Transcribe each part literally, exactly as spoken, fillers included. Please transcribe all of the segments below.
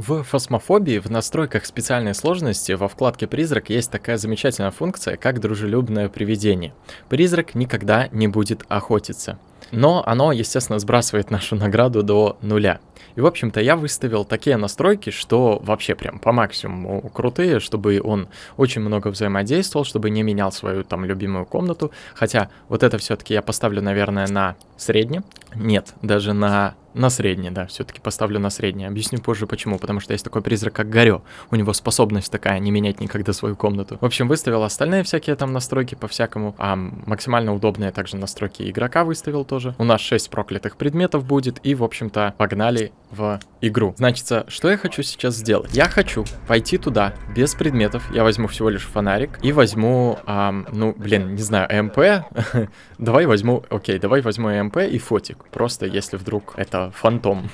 В фасмофобии в настройках специальной сложности во вкладке «Призрак» есть такая замечательная функция, как дружелюбное привидение. Призрак никогда не будет охотиться. Но оно, естественно, сбрасывает нашу награду до нуля. И, в общем-то, я выставил такие настройки, что вообще прям по максимуму крутые, чтобы он очень много взаимодействовал, чтобы не менял свою там любимую комнату. Хотя вот это все-таки я поставлю, наверное, на среднее. Нет, даже на... На среднее, да, все-таки поставлю на среднее. Объясню позже почему. Потому что есть такой призрак, как Горё. У него способность такая, не менять никогда свою комнату. В общем, выставил остальные всякие там настройки по-всякому. А максимально удобные также настройки игрока выставил тоже. У нас шесть проклятых предметов будет. И, в общем-то, погнали в игру. Значит, что я хочу сейчас сделать? Я хочу пойти туда без предметов. Я возьму всего лишь фонарик. И возьму, эм, ну, блин, не знаю, ЭМП. Давай возьму, окей, давай возьму ЭМП и фотик. Просто если вдруг это фантом.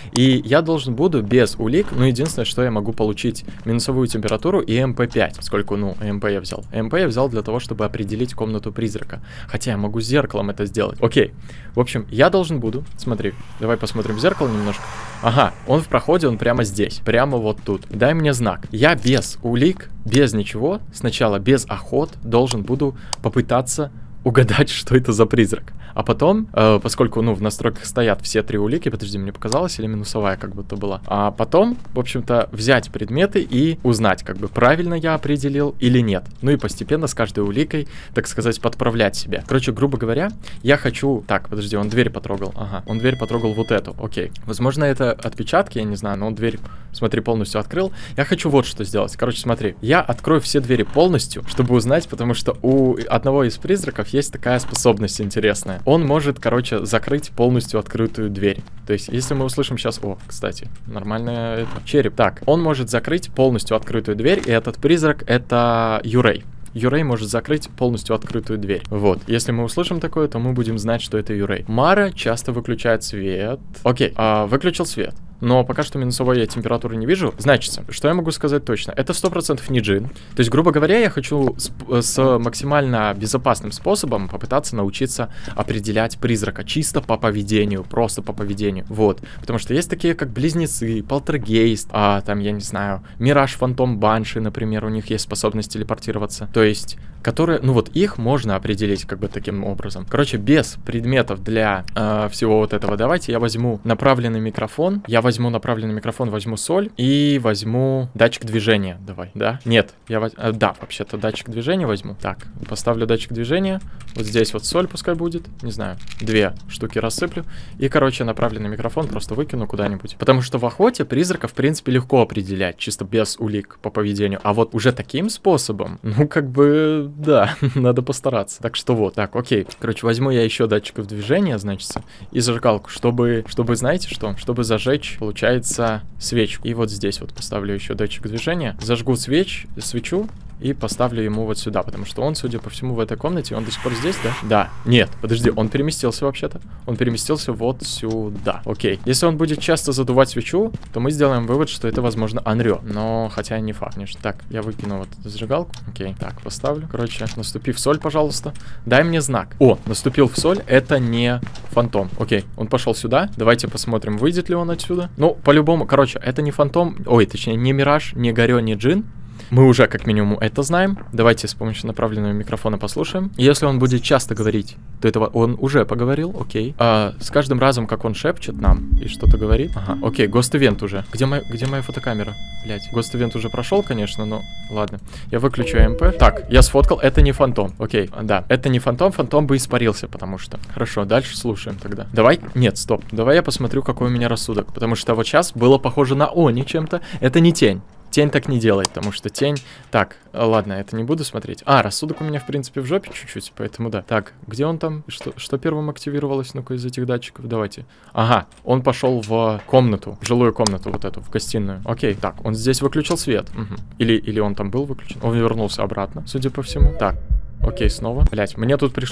И я должен буду без улик, ну, единственное, что я могу получить минусовую температуру и эм пэ пять, поскольку, ну, ЭМП я взял. ЭМП я взял для того, чтобы определить комнату призрака. Хотя я могу с зеркалом это сделать. Окей. В общем, я должен буду, смотри, давай посмотрим в зеркало немножко. Ага, он в проходе, он прямо здесь, прямо вот тут. Дай мне знак. Я без улик, без ничего, сначала без охот должен буду попытаться угадать, что это за призрак. А потом, э, поскольку, ну, в настройках стоят все три улики, подожди, мне показалось, или минусовая как будто была. А потом, в общем-то, взять предметы и узнать, как бы правильно я определил или нет. Ну и постепенно с каждой уликой, так сказать, подправлять себя. Короче, грубо говоря, я хочу... Так, подожди, он дверь потрогал. Ага, он дверь потрогал вот эту, окей. Возможно, это отпечатки, я не знаю, но он дверь, смотри, полностью открыл. Я хочу вот что сделать. Короче, смотри, я открою все двери полностью, чтобы узнать, потому что у одного из призраков есть такая способность интересная. Он может, короче, закрыть полностью открытую дверь. То есть, если мы услышим сейчас... О, кстати, нормальная это... череп. Так, он может закрыть полностью открытую дверь, и этот призрак — это Юрей. Юрей может закрыть полностью открытую дверь. Вот. Если мы услышим такое, то мы будем знать, что это Юрей. Мара часто выключает свет. Окей, а, выключил свет. Но пока что минусовой я температуры не вижу. Значит, что я могу сказать точно? Это сто процентов не джин. То есть, грубо говоря, я хочу с, с максимально безопасным способом попытаться научиться определять призрака. Чисто по поведению, просто по поведению. Вот. Потому что есть такие, как Близнецы, Полтергейст, а, там, я не знаю, Мираж, Фантом, Банши, например, у них есть способность телепортироваться. То есть, которые, ну вот их можно определить как бы таким образом. Короче, без предметов для э, всего вот этого давайте я возьму направленный микрофон. Я возьму направленный микрофон, возьму соль и возьму датчик движения. Давай, да? Нет, я воз... а, да, вообще-то датчик движения возьму. Так, поставлю датчик движения. Вот здесь вот соль пускай будет. Не знаю, две штуки рассыплю. И, короче, направленный микрофон просто выкину куда-нибудь. Потому что в охоте призрака, в принципе, легко определять, чисто без улик по поведению. А вот уже таким способом, ну, как бы, да, надо постараться. Так что вот, так, окей. Короче, возьму я еще датчиков движения, значит, и зажигалку, чтобы, чтобы, знаете что? Чтобы зажечь, получается, свечку. И вот здесь вот поставлю еще датчик движения. Зажгу свеч, свечу и поставлю ему вот сюда, потому что он, судя по всему, в этой комнате, он до сих пор здесь, да? Да. Нет, подожди, он переместился вообще-то. Он переместился вот сюда. Окей. Если он будет часто задувать свечу, то мы сделаем вывод, что это, возможно, Анрё. Но, хотя не факт, конечно. Так, я выкину вот эту зажигалку. Окей. Так, поставлю. Короче, наступи в соль, пожалуйста. Дай мне знак. О, наступил в соль. Это не фантом. Окей. Он пошел сюда. Давайте посмотрим, выйдет ли он отсюда. Ну, по-любому, короче, это не фантом. Ой, точнее, не Мираж, не Горё, не Джин. Мы уже как минимум это знаем. Давайте с помощью направленного микрофона послушаем. Если он будет часто говорить, то этого он уже поговорил, окей. А, с каждым разом, как он шепчет нам и что-то говорит. Ага, окей, гост-ивент уже. Где, моя, где моя фотокамера? Блять, гост-ивент уже прошел, конечно, но ладно. Я выключу ЭМП. Так, я сфоткал, это не фантом. Окей, да, это не фантом, фантом бы испарился, потому что. Хорошо, дальше слушаем тогда. Давай, нет, стоп. Давай я посмотрю, какой у меня рассудок. Потому что вот сейчас было похоже на Они чем-то. Это не тень. Тень так не делает, потому что тень... Так, ладно, это не буду смотреть. А, рассудок у меня, в принципе, в жопе чуть-чуть, поэтому да. Так, где он там? Что, что первым активировалось? Ну-ка, из этих датчиков, давайте. Ага, он пошел в комнату, в жилую комнату вот эту, в гостиную. Окей, так, он здесь выключил свет. Угу. Или, или он там был выключен? Он вернулся обратно, судя по всему. Так. Окей, снова. Блять, мне тут пришлось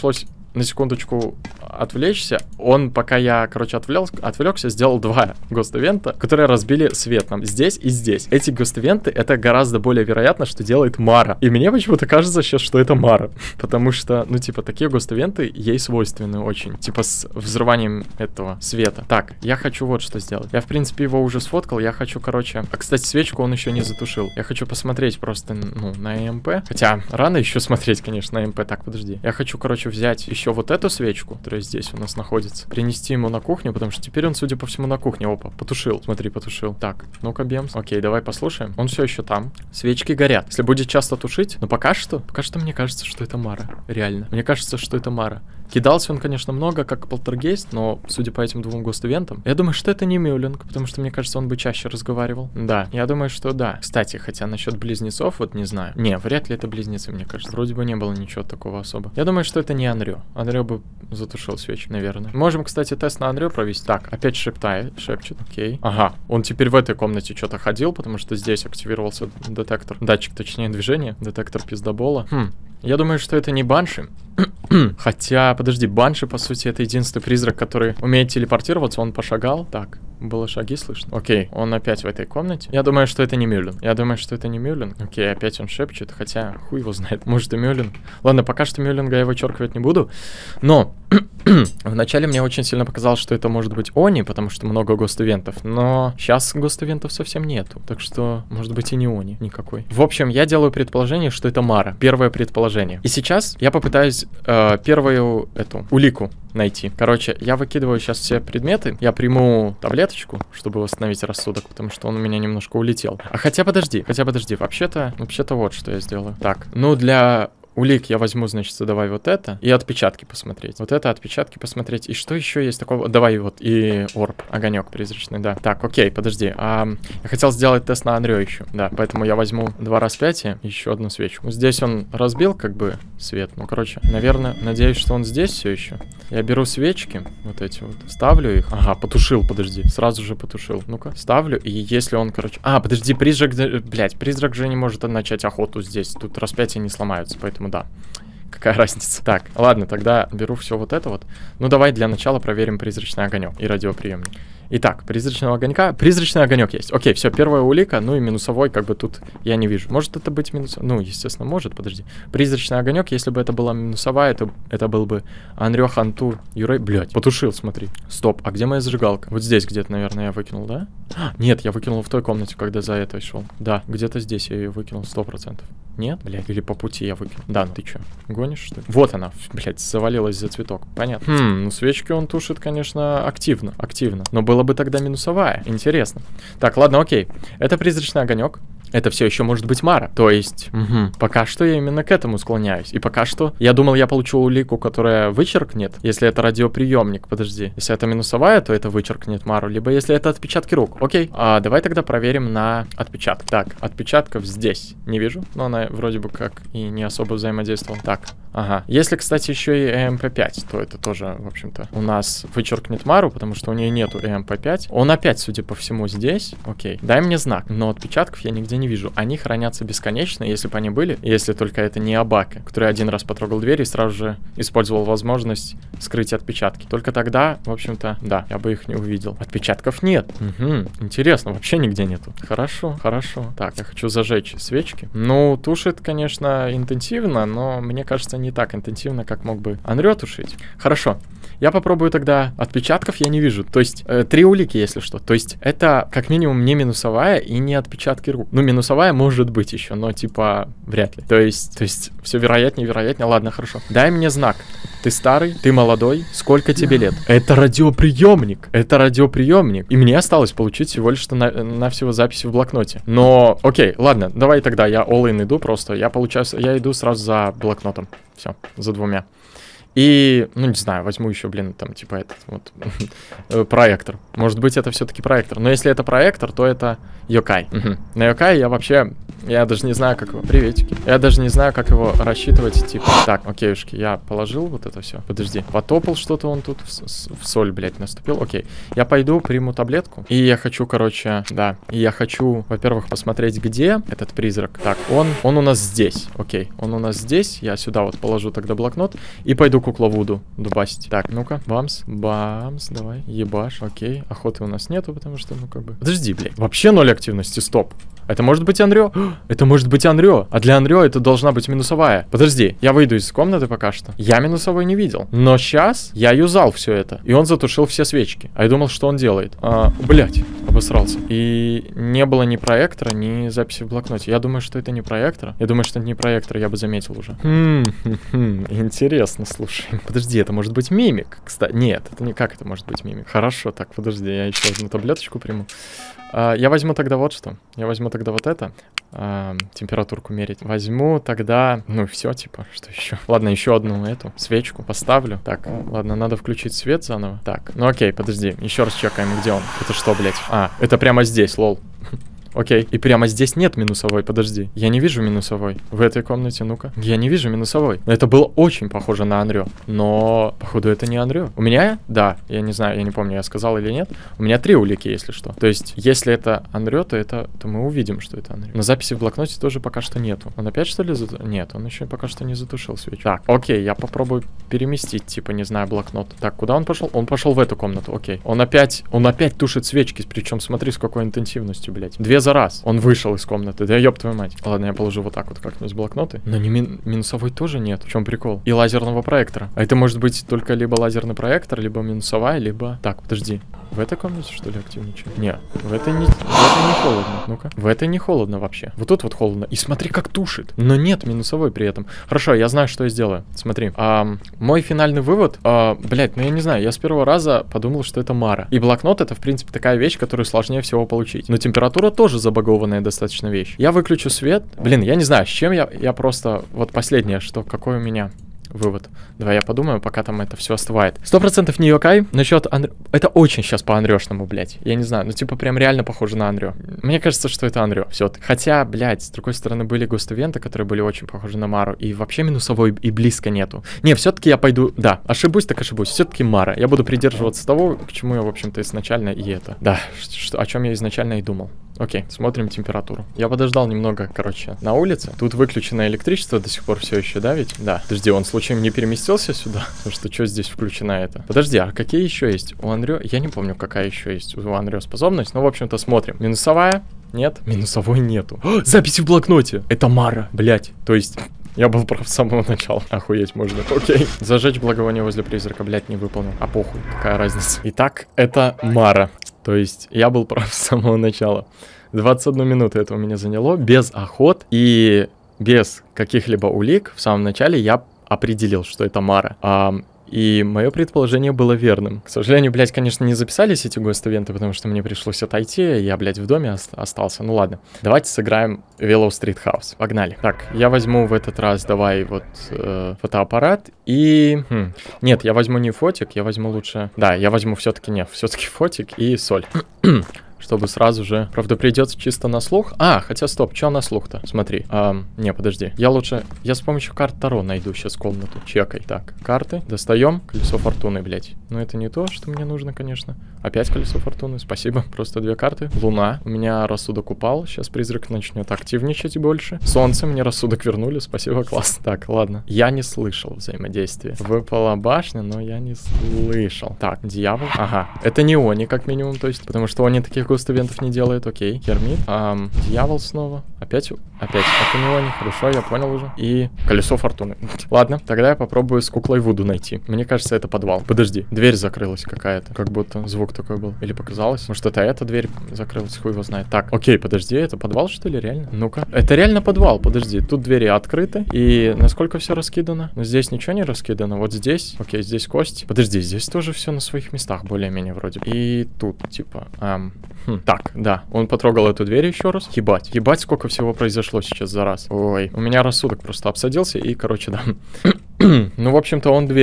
на секундочку отвлечься. Он, пока я, короче, отвлек, отвлекся, сделал два гост-ивента, которые разбили свет нам здесь и здесь. Эти гост-ивенты, это гораздо более вероятно, что делает Мара. И мне почему-то кажется сейчас, что это Мара. Потому что, ну, типа, такие гост-ивенты ей свойственны очень. Типа, с взрыванием этого света. Так, я хочу вот что сделать. Я, в принципе, его уже сфоткал. Я хочу, короче... А, кстати, свечку он еще не затушил. Я хочу посмотреть просто, ну, на ЭМП. Хотя, рано еще смотреть, конечно, на ЭМП. Так, подожди. Я хочу, короче, взять еще вот эту свечку, которая здесь у нас находится. Принести ему на кухню, потому что теперь он, судя по всему, на кухне. Опа, потушил. Смотри, потушил. Так, ну-ка, Бемс. Окей, давай послушаем. Он все еще там. Свечки горят. Если будет часто тушить, но пока что, пока что мне кажется, что это Мара. Реально. Мне кажется, что это Мара. Кидался он, конечно, много, как полтергейст, но, судя по этим двум гост-ивентам, я думаю, что это не Мюллинг, потому что, мне кажется, он бы чаще разговаривал. Да, я думаю, что да. Кстати, хотя насчет близнецов, вот не знаю. Не, вряд ли это близнецы, мне кажется. Вроде бы не было ничего такого особо. Я думаю, что это не Анрё. Анрё бы затушил свечи, наверное. Можем, кстати, тест на Анрё провести. Так, опять шептает, шепчет, окей. Ага, он теперь в этой комнате что-то ходил, потому что здесь активировался детектор. Датчик, точнее, движения. Детектор пиздобола. Хм. Я думаю, что это не Банши. Хотя, подожди, Банши, по сути, это единственный призрак, который умеет телепортироваться. Он пошагал. Так, было шаги слышно. Окей, он опять в этой комнате. Я думаю, что это не Мюллинг. Я думаю, что это не Мюллинг. Окей, опять он шепчет. Хотя, хуй его знает. Может, и Мюллинг. Ладно, пока что Мюллинга я вычеркивать не буду. Но вначале мне очень сильно показалось, что это может быть Они, потому что много гост-ивентов. Но сейчас гост-ивентов совсем нету. Так что, может быть, и не Они никакой. В общем, я делаю предположение, что это Мара. Первое предположение. И сейчас я попытаюсь э, первую эту улику найти. Короче, я выкидываю сейчас все предметы. Я приму таблеточку, чтобы восстановить рассудок, потому что он у меня немножко улетел. А хотя подожди, хотя подожди. Вообще-то, вообще-то вот что я сделаю. Так, ну для... улик я возьму, значит, давай вот это. И отпечатки посмотреть. Вот это отпечатки посмотреть. И что еще есть такого? Давай вот и орб, огонек призрачный, да. Так, окей, подожди. А, я хотел сделать тест на Анрё еще. Да, поэтому я возьму два распятия и еще одну свечку. Здесь он разбил как бы свет. Ну, короче, наверное, надеюсь, что он здесь все еще. Я беру свечки, вот эти вот, ставлю их. Ага, потушил, подожди. Сразу же потушил. Ну-ка, ставлю. И если он, короче... А, подожди, призрак... Блять, призрак же не может начать охоту здесь. Тут распятия не сломаются, поэтому да. Какая разница? Так, ладно, тогда беру все вот это вот. Ну, давай для начала проверим призрачный огонек и радиоприемник. Итак, призрачного огонька. Призрачный огонек есть. Окей, все, первая улика, ну и минусовой, как бы тут я не вижу. Может это быть минусовой? Ну, естественно, может, подожди. Призрачный огонек, если бы это была минусовая, это, это был бы Анрё, Ханту, Юрей. Блять, потушил, смотри. Стоп, а где моя зажигалка? Вот здесь где-то, наверное, я выкинул, да? А, нет, я выкинул в той комнате, когда за этой шел. Да, где-то здесь я ее выкинул, сто процентов. Нет? Блядь, или по пути я выкинул. Да, ну ты чё, гонишь, что ли? Вот она, блядь, завалилась за цветок. Понятно. Хм, ну свечки он тушит, конечно, активно, активно. Но было бы тогда минусовая. Интересно. Так, ладно, окей. Это призрачный огонек. Это все еще может быть Мара. То есть, угу, пока что я именно к этому склоняюсь. И пока что я думал, я получу улику, которая вычеркнет. Если это радиоприемник, подожди. Если это минусовая, то это вычеркнет Мару. Либо если это отпечатки рук. Окей. А, давай тогда проверим на отпечаток. Так, отпечатков здесь не вижу. Но она вроде бы как и не особо взаимодействовала. Так, ага. Если, кстати, еще и и эм пи пять, то это тоже, в общем-то, у нас вычеркнет Мару, потому что у нее нету и эм пи пять. Он опять, судя по всему, здесь. Окей. Дай мне знак. Но отпечатков я нигде не вижу. Они хранятся бесконечно, если бы они были, если только это не Абака, который один раз потрогал дверь и сразу же использовал возможность скрыть отпечатки. Только тогда, в общем-то, да, я бы их не увидел. Отпечатков нет. Угу. Интересно, вообще нигде нету. Хорошо, хорошо. Так, я хочу зажечь свечки. Ну, тушит, конечно, интенсивно, но мне кажется, не так интенсивно, как мог бы Анрё тушить. Хорошо. Я попробую тогда. Отпечатков я не вижу. То есть, э, три улики, если что. То есть, это как минимум не минусовая и не отпечатки рук. Ну, минусовая может быть еще, но типа вряд ли. То есть, то есть, все вероятнее, вероятнее. Ладно, хорошо. Дай мне знак. Ты старый, ты молодой, сколько тебе лет? Это радиоприемник. Это радиоприемник. И мне осталось получить всего лишь на, на всего записи в блокноте. Но, окей, ладно, давай тогда я all-in иду просто. Я получаю, я иду сразу за блокнотом. Все, за двумя. И, ну, не знаю, возьму еще, блин, там, типа, этот вот проектор. Может быть, это все-таки проектор. Но если это проектор, то это Йокай. Угу. На Йокай я вообще Я даже не знаю, как его... Приветики. Я даже не знаю, как его рассчитывать, типа... Так, окейушки, я положил вот это все. Подожди. Потопал что-то он тут, в, в соль, блядь, наступил. Окей. Я пойду, приму таблетку. И я хочу, короче... Да. И я хочу, во-первых, посмотреть, где этот призрак. Так, он... Он у нас здесь. Окей. Он у нас здесь. Я сюда вот положу тогда блокнот. И пойду кукловуду дубасить. Так, ну-ка. Бамс. Бамс. Давай. Ебаш. Окей. Охоты у нас нету, потому что, ну, как бы... Подожди, блядь. Вообще ноль активности. Стоп. Это может быть Анрё? Это может быть Анрё. А для Анрё это должна быть минусовая. Подожди, я выйду из комнаты пока что. Я минусовой не видел. Но сейчас я юзал все это. И он затушил все свечки. А я думал, что он делает. А, блять, обосрался. И не было ни проектора, ни записи в блокноте. Я думаю, что это не проектор. Я думаю, что это не проектор, я бы заметил уже. Хм, хм, хм, интересно, слушай. Подожди, это может быть мимик. Кстати, нет, это не как это может быть мимик. Хорошо, так, подожди, я еще одну таблеточку приму. Uh, я возьму тогда вот что. Я возьму тогда вот это. Uh, температурку мерить. Возьму тогда... Ну, все, типа, что еще? Ладно, еще одну эту свечку поставлю. Так, ладно, надо включить свет заново. Так, ну окей, подожди. Еще раз чекаем, где он. Это что, блядь? А, это прямо здесь, лол. Окей. И прямо здесь нет минусовой, подожди. Я не вижу минусовой. В этой комнате, ну-ка. Я не вижу минусовой. Это было очень похоже на Анрё. Но, походу, это не Анрё. У меня, да, я не знаю, я не помню, я сказал или нет. У меня три улики, если что. То есть, если это Анрё, то это, то мы увидим, что это Анрё. Но записи в блокноте тоже пока что нету. Он опять, что ли, зат... Нет, он еще пока что не затушил свечу. Так, окей, я попробую переместить, типа, не знаю, блокнот. Так, куда он пошел? Он пошел в эту комнату, окей. Он опять, он опять тушит свечки, причем смотри, с какой интенсивностью, блядь. Две за раз. Он вышел из комнаты. Да ёб твою мать. Ладно, я положу вот так вот как-нибудь блокноты. Но не мин минусовой тоже нет. В чем прикол? И лазерного проектора. А это может быть только либо лазерный проектор, либо минусовая, либо... Так, подожди. В этой комнате, что ли, активничает? Нет. В этой не, в этой не холодно. Ну-ка. В этой не холодно вообще. Вот тут вот холодно. И смотри, как тушит. Но нет минусовой при этом. Хорошо, я знаю, что я сделаю. Смотри. А, мой финальный вывод... А, блять, ну я не знаю. Я с первого раза подумал, что это Мара. И блокнот — это, в принципе, такая вещь, которую сложнее всего получить. Но температура тоже забагованная достаточно вещь. Я выключу свет. Блин, я не знаю, с чем я... Я просто... Вот последнее, что... Какой у меня... вывод. Давай я подумаю, пока там это все остывает. Сто процентов не Йокай. Насчет Анрё... Это очень сейчас по Анрёшному, блядь. Я не знаю, ну типа прям реально похоже на Анрё. Мне кажется, что это Анрё. Все. Хотя, блядь, с другой стороны были гост-ивенты, которые были очень похожи на Мару. И вообще минусовой и близко нету. Не, все-таки я пойду... Да, ошибусь, так ошибусь. Все-таки Мара. Я буду придерживаться того, к чему я, в общем-то, изначально и это. Да, что, о чем я изначально и думал. Окей, смотрим температуру. Я подождал немного, короче, на улице. Тут выключено электричество до сих пор все еще, да, ведь? Да. Подожди, он случайно не переместился сюда? Потому что что здесь включено это? Подожди, а какие еще есть? У Анрё... Я не помню, какая еще есть у Анрё способность. Но, в общем-то, смотрим. Минусовая? Нет. Минусовой нету. О, записи в блокноте! Это Мара, блять. То есть... Я был прав с самого начала. Охуеть можно. Окей. Зажечь благовоние возле призрака, блять, не выполнил. А похуй, какая разница. Итак, это Мара. То есть я был прав с самого начала. двадцать одну минуту это у меня заняло. Без охот и без каких-либо улик в самом начале я определил, что это Мара. А, и мое предположение было верным. К сожалению, блядь, конечно, не записались эти гост-ивенты, потому что мне пришлось отойти. Я, блядь, в доме остался. Ну ладно. Давайте сыграем Willow Street House. Погнали. Так, я возьму в этот раз, давай, вот, э, фотоаппарат. И... Хм. Нет, я возьму не фотик, я возьму лучше... Да, я возьму все-таки, нет, все-таки фотик и соль. Чтобы сразу же... Правда, придется чисто на слух. А, хотя стоп, что на слух-то? Смотри. А, не, подожди. Я лучше... Я с помощью карт Таро найду сейчас комнату. Чекай. Так, карты. Достаем. Колесо фортуны, блядь. Но это не то, что мне нужно, конечно. Опять колесо фортуны. Спасибо. Просто две карты. Луна. У меня рассудок упал. Сейчас призрак начнет активничать больше. Солнце. Мне рассудок вернули. Спасибо, класс. Так, ладно. Я не слышал взаимодействия. Выпала башня, но я не слышал. Так, дьявол. Ага. Это не они, как минимум, то есть. Потому что они таких гост-ивентов не делает, окей. Кермит. Ам, дьявол снова. Опять, опять. Это не они. Хорошо, я понял уже. И колесо фортуны. Ладно, тогда я попробую с куклой Вуду найти. Мне кажется, это подвал. Подожди, дверь закрылась какая-то. Как будто звук такой был. Или показалось? Может, это эта дверь закрылась? Хуй его знает. Так, окей, подожди, это подвал, что ли, реально? Ну-ка. Это реально подвал, подожди. Тут двери открыты. И насколько все раскидано? Но здесь ничего не раскидано. Вот здесь. Окей, здесь кости. Подожди, здесь тоже все на своих местах, более-менее вроде. И тут, типа, ам... Хм. Так, да, он потрогал эту дверь еще раз. Ебать, ебать, сколько всего произошло сейчас за раз. Ой, у меня рассудок просто обсадился и, короче, да. Ну, в общем-то, он дверь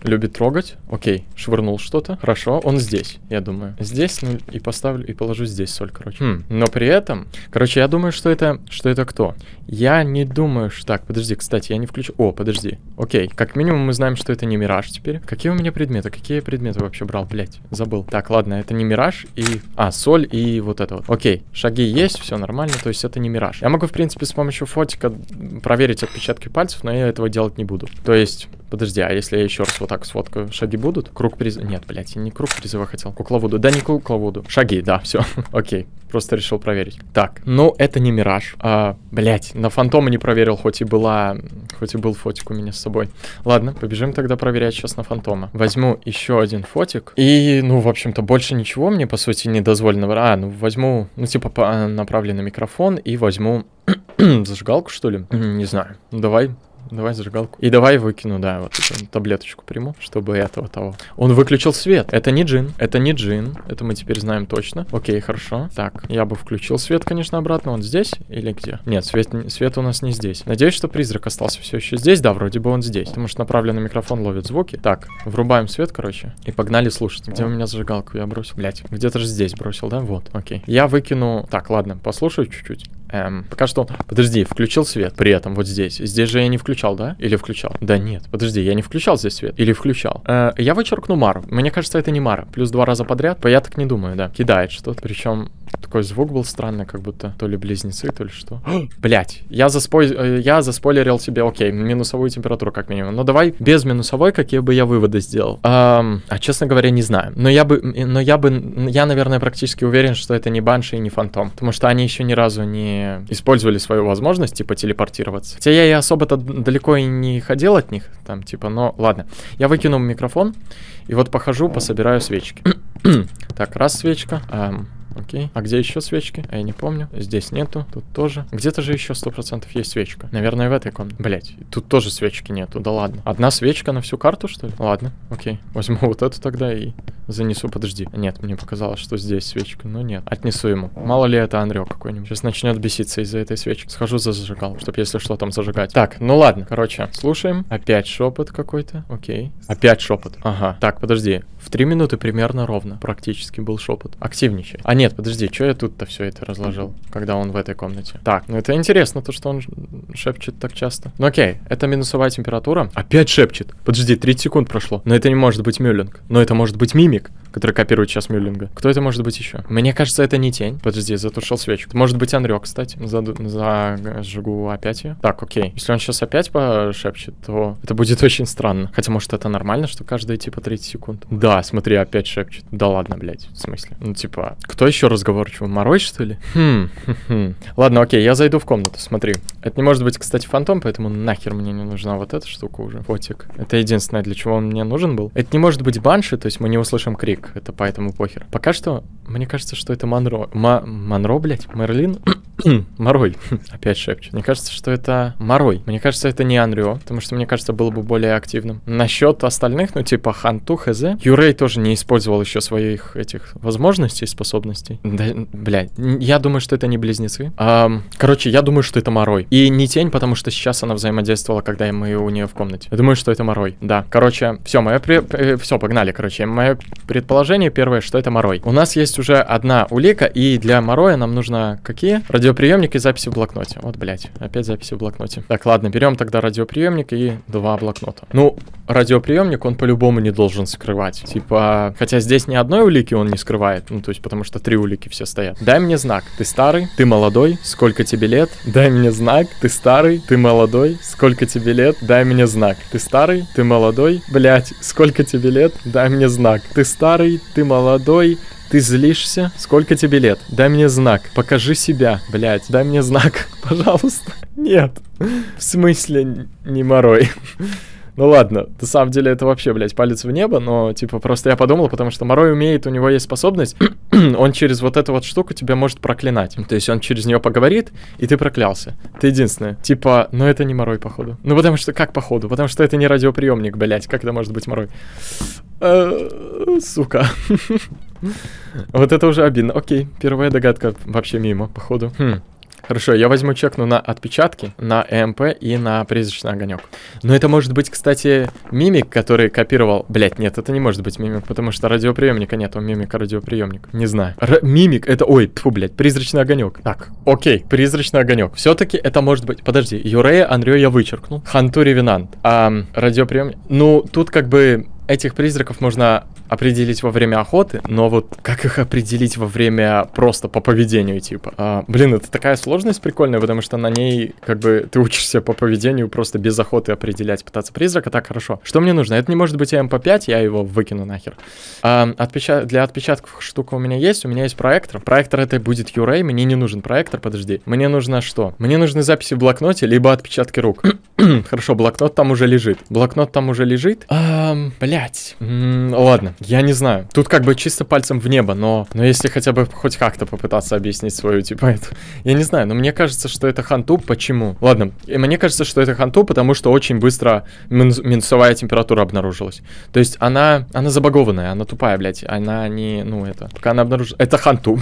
любит трогать. Окей, швырнул что-то. Хорошо, он здесь, я думаю. Здесь, ну, и поставлю, и положу здесь соль, короче. Хм, но при этом, короче, я думаю, что это, что это кто? Я не думаю, что... Так, подожди, кстати, я не включу... О, подожди. Окей, как минимум мы знаем, что это не мираж теперь. Какие у меня предметы? Какие я предметы вообще брал, блять? Забыл. Так, ладно, это не мираж и... А, соль и вот это вот. Окей, шаги есть, все нормально, то есть это не мираж. Я могу, в принципе, с помощью фотика проверить отпечатки пальцев, но я этого делать не буду. То есть... Подожди, а если я еще раз вот так сфоткаю, шаги будут? Круг призыва... Нет, блядь, я не круг призыва хотел. Кукловоду. Да не кукловоду. Шаги, да, все. Окей, просто решил проверить. Так, ну это не мираж. А, блядь, на фантома не проверил, хоть и была... Хоть и был фотик у меня с собой. Ладно, побежим тогда проверять сейчас на фантома. Возьму еще один фотик. И, ну, в общем-то, больше ничего мне, по сути, не дозволено. А, ну, возьму, ну, типа, направленный микрофон и возьму зажигалку, что ли? Не знаю. Ну, давай... Давай зажигалку. И давай выкину, да, вот эту таблеточку приму, чтобы этого того. Он выключил свет. Это не джин. Это не джин. Это мы теперь знаем точно. Окей, хорошо. Так, я бы включил свет, конечно, обратно. Он здесь или где? Нет, свет, свет у нас не здесь. Надеюсь, что призрак остался все еще здесь. Да, вроде бы он здесь. Потому что направленный микрофон ловит звуки. Так, врубаем свет, короче. И погнали слушать. Где у меня зажигалку? Я бросил. Блять, где-то же здесь бросил, да? Вот, окей. Я выкину... Так, ладно, послушаю чуть-чуть. Эм, пока что... Подожди, включил свет при этом вот здесь. Здесь же я не включал, да? Или включал? Да нет, подожди, я не включал здесь свет. Или включал? Э, я вычеркну Мару. Мне кажется, это не Мара. Плюс два раза подряд. Я так не думаю, да. Кидает что-то. Причем такой звук был странный, как будто то ли близнецы, то ли что. Блять, я, заспой... я заспойлерил себе, окей, минусовую температуру как минимум. Но давай без минусовой, какие бы я выводы сделал. Эм, а честно говоря, не знаю. Но я бы, но я бы, я, наверное, практически уверен, что это не Банши и не Фантом. Потому что они еще ни разу не использовали свою возможность, типа, телепортироваться. Хотя я и особо-то далеко и не ходил от них, там, типа, но ладно. Я выкину микрофон, и вот похожу, пособираю свечки. Так, раз свечка. Эм, окей. А где еще свечки? А я не помню. Здесь нету, тут тоже. Где-то же еще сто процентов есть свечка. Наверное, в этой комнате. Блять, тут тоже свечки нету, да ладно. Одна свечка на всю карту, что ли? Ладно, окей. Возьму вот эту тогда и занесу. Подожди. Нет, мне показалось, что здесь свечка. Но нет. Отнесу ему. Мало ли это Андрё какой-нибудь. Сейчас начнет беситься из-за этой свечки. Схожу за зажигалку, чтобы если что там зажигать. Так, ну ладно. Короче, слушаем. Опять шепот какой-то. Окей. Опять шепот. Ага. Так, подожди. В три минуты примерно ровно. Практически был шепот. Активничай. А нет, подожди, что я тут-то все это разложил, когда он в этой комнате? Так, ну это интересно, то, что он шепчет так часто. Ну окей, это минусовая температура. Опять шепчет. Подожди, тридцать секунд прошло. Но это не может быть Мюллинг. Но это может быть Мимик, который копирует сейчас Мюллинга. Кто это может быть еще? Мне кажется, это не тень. Подожди, затушил свечку. Это может быть Андрё, кстати. Заду... Зажгу опять ее. Так, окей. Если он сейчас опять пошепчет, то это будет очень странно. Хотя, может, это нормально, что каждые, типа, тридцать секунд. Да, смотри, опять шепчет. Да ладно, блядь, в смысле? Ну, типа, кто еще разговорчивый? Морой, что ли? Хм, хм. Ладно, окей, я зайду в комнату, смотри. Это не может быть, кстати, фантом, поэтому нахер мне не нужна вот эта штука уже. Фотик. Это единственное, для чего он мне нужен был. Это не может быть Банши, то есть мы не услышим крик. Это поэтому похер. Пока что, мне кажется, что это Монро. Ма... Монро, блядь? Мерлин? Морой. Опять шепчет. Мне кажется, что это Морой. Мне кажется, это не Андрё, потому что, мне кажется, было бы более активным. Насчет остальных, ну, типа Ханту, хз. Юрей тоже не использовал еще своих этих возможностей, способностей. Да, блядь, я думаю, что это не близнецы. А, короче, я думаю, что это Морой. И не тень, потому что сейчас она взаимодействовала, когда мы у нее в комнате. Я думаю, что это Морой. Да. Короче, все, мое при... все, погнали, короче. Мое предположение первое, что это Морой. У нас есть уже одна улика, и для Мороя нам нужно какие? Радиоприемник и записи в блокноте. Вот, блядь, опять записи в блокноте. Так, ладно, берем тогда радиоприемник и два блокнота. Ну, радиоприемник он по-любому не должен скрывать. Типа, хотя здесь ни одной улики он не скрывает. Ну, то есть, потому что три улики все стоят. Дай мне знак. Ты старый, ты молодой, сколько тебе лет? Дай мне знак. Ты старый, ты молодой, сколько тебе лет? Дай мне знак. Ты старый, ты молодой, блядь, сколько тебе лет? Дай мне знак. Ты старый, ты молодой, ты злишься? Сколько тебе лет? Дай мне знак. Покажи себя, блядь. Дай мне знак, пожалуйста. Нет. В смысле не Морой? Ну ладно, на самом деле это вообще, блядь, палец в небо, но, типа, просто я подумал, потому что Морой умеет, у него есть способность, он через вот эту вот штуку тебя может проклинать. То есть он через нее поговорит, и ты проклялся. Это единственное. Типа, ну это не Морой, походу. Ну потому что, как походу? Потому что это не радиоприемник, блядь, как это может быть Морой? Сука. Вот это уже обидно. Окей, первая догадка вообще мимо, походу. Хм. Хорошо, я возьму чекну на отпечатки, на ЭМП и на призрачный огонек. Но это может быть, кстати, мимик, который копировал... Блять, нет, это не может быть мимик, потому что радиоприемника нет, он мимик, радиоприемник. Не знаю. Р мимик, это... Ой, тьфу, блять, призрачный огонек. Так, окей, призрачный огонек. Все-таки это может быть... Подожди, Юрея, Анрё я вычеркнул. Ханту Ревенант. А радиоприемник... Ну, тут как бы... Этих призраков можно определить во время охоты, но вот как их определить во время просто по поведению, типа? А, блин, это такая сложность прикольная, потому что на ней как бы ты учишься по поведению просто без охоты определять, пытаться призрака, так хорошо. Что мне нужно? Это не может быть эм пэ пять, я его выкину нахер. А, отпечат... Для отпечатков штука у меня есть, у меня есть проектор. Проектор это будет Юрей, мне не нужен проектор, подожди. Мне нужно что? Мне нужны записи в блокноте, либо отпечатки рук. Хорошо, блокнот там уже лежит. Блокнот там уже лежит. А, блять. М-м, ладно. Я не знаю. Тут как бы чисто пальцем в небо, но, но если хотя бы хоть как-то попытаться объяснить свою, типа, это... Я не знаю, но мне кажется, что это ханту. Почему? Ладно, и мне кажется, что это ханту, потому что очень быстро мин- минусовая температура обнаружилась. То есть она, она забагованная, она тупая, блядь. Она не, ну это... Пока она обнаружилась... Это ханту.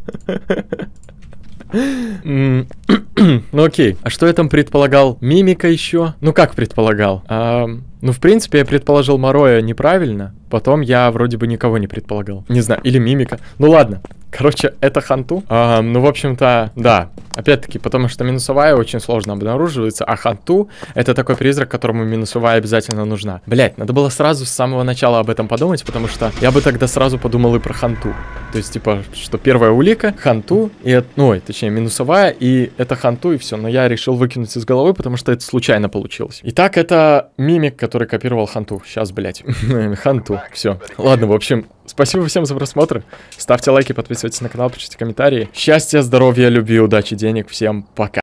Ну окей, а что я там предполагал? Мимика еще? Ну как предполагал? А, ну в принципе я предположил Мороя неправильно. Потом я вроде бы никого не предполагал. Не знаю, или мимика. Ну ладно. Короче, это ханту. А, ну, в общем-то, да. Опять-таки, потому что минусовая очень сложно обнаруживается, а ханту — это такой призрак, которому минусовая обязательно нужна. Блять, надо было сразу с самого начала об этом подумать, потому что я бы тогда сразу подумал и про ханту. То есть, типа, что первая улика — ханту, и, ну, ой, точнее, минусовая, и это ханту, и все. Но я решил выкинуть из головы, потому что это случайно получилось. Итак, это мимик, который копировал ханту. Сейчас, блять. Ханту. Все. Ладно, в общем... Спасибо всем за просмотр. Ставьте лайки, подписывайтесь на канал, пишите комментарии. Счастья, здоровья, любви, удачи, денег. Всем пока.